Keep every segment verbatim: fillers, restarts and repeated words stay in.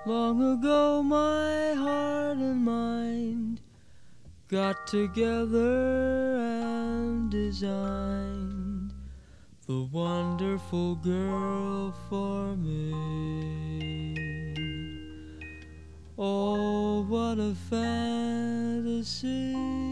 Long ago my heart and mind got together and designed the wonderful girl for me. Oh, what a fantasy!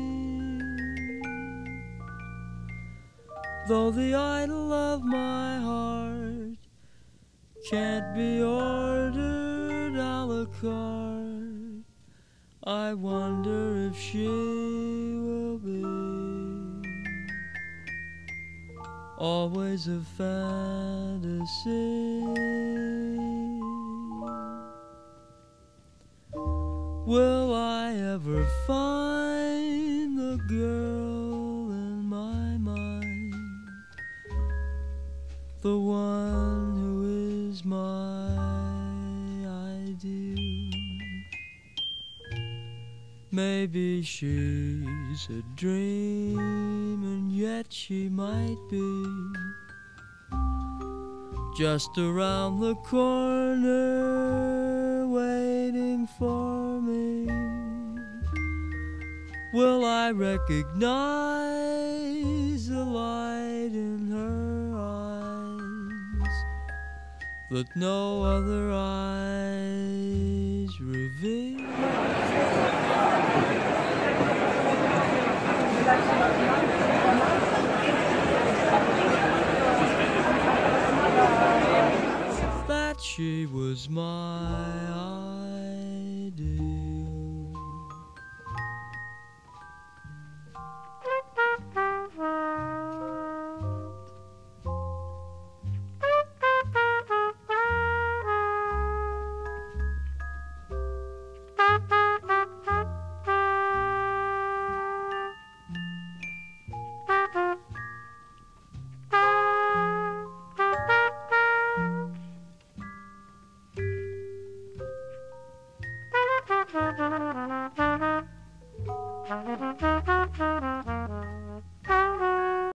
Though the idol of my heart can't be ordered a la carte, I wonder if she will be always a fantasy. Will I ever find the girl in my mind, the one who is my ideal? Maybe she's a dream, and yet she might be just around the corner waiting for me. Will I recognize the light in her eyes that no other eyes reveal? That she was my ideal.